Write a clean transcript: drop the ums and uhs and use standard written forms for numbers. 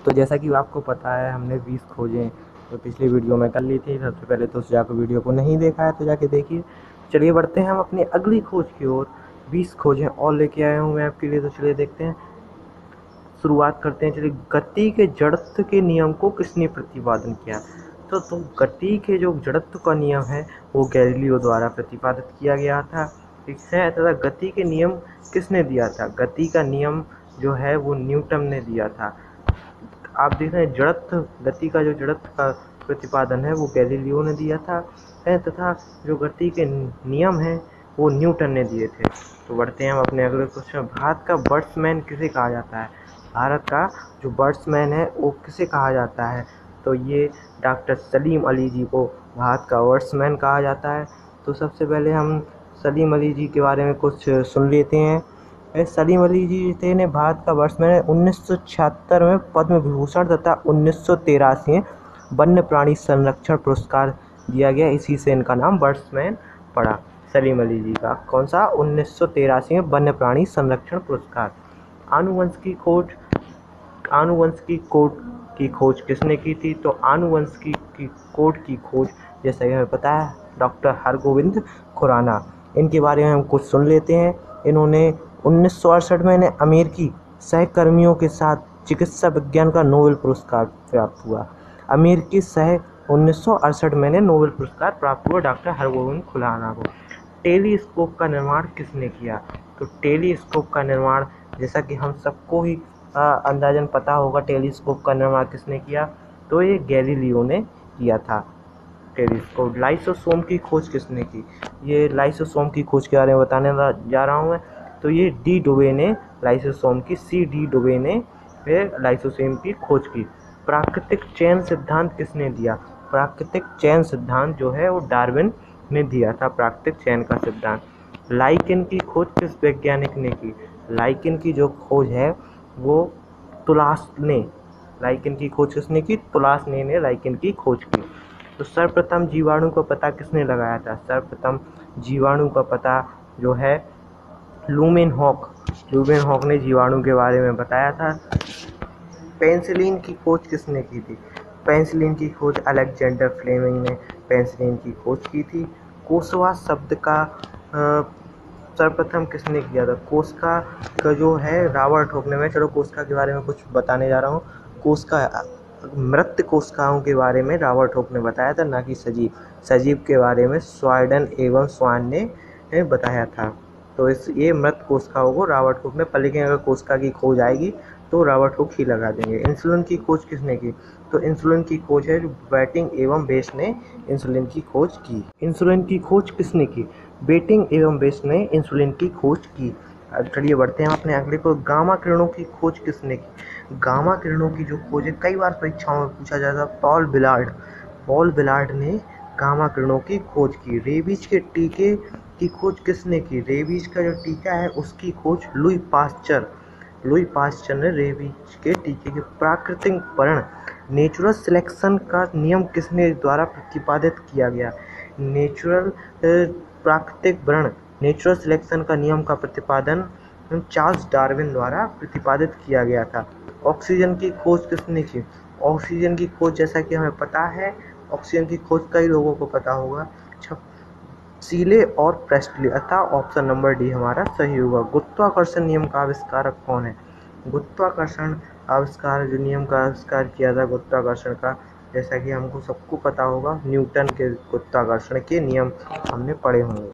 तो जैसा कि आपको पता है हमने 20 खोजें तो पिछली वीडियो में कर ली थी। सबसे पहले तो जाकर वीडियो को नहीं देखा है तो जाके देखिए। चलिए बढ़ते हैं हम अपनी अगली खोज की ओर। 20 खोजें और लेके आया हूँ मैं आपके लिए, तो चलिए देखते हैं, शुरुआत करते हैं। चलिए, गति के जड़त्व के नियम को किसने प्रतिपादन किया? तो गति के जो जड़त्व का नियम है वो गैलीलियो द्वारा प्रतिपादित किया गया था, ठीक है। तथा गति के नियम किसने दिया था? गति का नियम जो है वो न्यूटन ने दिया था। आप देख रहे हैं जड़त्व, गति का जो जड़त्व का प्रतिपादन है वो गैलीलियो ने दिया था, तथा जो गति के नियम है वो न्यूटन ने दिए थे। तो बढ़ते हैं हम अपने अगले क्वेश्चन। भारत का बर्ड्समैन किसे कहा जाता है? भारत का जो बर्ड्समैन है वो किसे कहा जाता है? तो ये डॉक्टर सलीम अली जी को भारत का बर्ड्समैन कहा जाता है। तो सबसे पहले हम सलीम अली जी के बारे में कुछ सुन लेते हैं। सलीम अली जी थे ने भारत का बर्ड्समैन 1976 में पद्म विभूषण तथा 1983 में वन्य प्राणी संरक्षण पुरस्कार दिया गया। इसी से इनका नाम बर्ड्समैन पड़ा, सलीम अली जी का। कौन सा? 1983 में वन्य प्राणी संरक्षण पुरस्कार। आनुवंशिकी की खोज किसने की थी? तो आनुवंशिकी की कोड की खोज जैसा कि हमें पता है डॉक्टर हरगोविंद खुराना। इनके बारे में हम कुछ सुन लेते हैं। इन्होंने 1968 में इन्हें अमेरिकी सहकर्मियों के साथ चिकित्सा विज्ञान का नोबेल पुरस्कार प्राप्त हुआ। अमेरिकी 1968 में इन्हें नोबेल पुरस्कार प्राप्त हुआ डॉक्टर हरगोविंद खुराना को। टेलीस्कोप का निर्माण किसने किया? तो टेलीस्कोप का निर्माण, जैसा कि हम सबको ही अंदाजन पता होगा, टेलीस्कोप का निर्माण किसने किया? तो ये गैलीलियो ने किया था टेलीस्कोप। लाइसोसोम की खोज किसने की? ये लाइसोसोम की खोज के बारे में बताने जा रहा हूँ मैं। तो ये डी डुबे ने लाइसोसोम की, डी डुबे ने लाइसोसोम की खोज की। प्राकृतिक चयन सिद्धांत किसने दिया? प्राकृतिक चयन सिद्धांत जो है वो डार्विन ने दिया था, प्राकृतिक चयन का सिद्धांत। लाइकेन की खोज किस वैज्ञानिक ने की? लाइकेन की जो खोज है वो तुलास ने, लाइकेन की खोज किसने की? तुलास ने लाइकेन की खोज की। तो सर्वप्रथम जीवाणु का पता किसने लगाया था? सर्वप्रथम जीवाणु का पता जो है लूमेनहॉक ने जीवाणु के बारे में बताया था। पेंसिलिन की खोज किसने की थी? पेंसिलिन की खोज अलेक्जेंडर फ्लेमिंग ने पेंसिलिन की खोज की थी। कोसवा शब्द का सर्वप्रथम किसने किया था? कोस्का का जो है रॉबर्ट हुक ने। मैं चलो कोस्का के बारे में कुछ बताने जा रहा हूँ। कोस्का, मृत कोशिकाओं के बारे में रॉबर्ट हुक ने बताया था, ना कि सजीव के बारे में स्वाइडन एवं स्वान ने बताया था। तो ये मृत कोशिकाओं को रॉबर्ट हुक ने, लेकिन अगर कोशिका की खोज आएगी तो रॉबर्ट हुक ही लगा देंगे। इंसुलिन की खोज किसने की? तो इंसुलिन की खोज है बेटिंग एवं बेस ने इंसुलिन की खोज की। इंसुलिन की खोज किसने की? बेटिंग एवं बेस ने इंसुलिन की खोज की। चलिए बढ़ते हैं अपने अगले को। गामा किरणों की खोज किसने की? गामा किरणों की जो खोज है कई बार परीक्षाओं में पूछा जाता है। पॉल बिलार्ड ने गामा किरणों की खोज की। रेबीज के टीके की खोज किसने की? रेबीज का जो टीका है उसकी खोज लुई पास्चर ने रेबीज के टीके के प्राकृतिक वर्ण नेचुरल सिलेक्शन का नियम किसने द्वारा प्रतिपादित किया गया? प्राकृतिक वर्ण नेचुरल सिलेक्शन का नियम का प्रतिपादन चार्ल्स डार्विन द्वारा प्रतिपादित किया गया था। ऑक्सीजन की खोज किसने की? ऑक्सीजन की खोज जैसा कि हमें पता है, ऑक्सीजन की खोज कई लोगों को पता होगा, सीले और प्रेस्टली, अतः ऑप्शन नंबर डी हमारा सही होगा। गुरुत्वाकर्षण नियम का आविष्कारक कौन है? गुरुत्वाकर्षण आविष्कार, जो नियम का आविष्कार किया था गुरुत्वाकर्षण का, जैसा कि हमको सबको पता होगा, न्यूटन के गुरुत्वाकर्षण के नियम हमने पढ़े होंगे।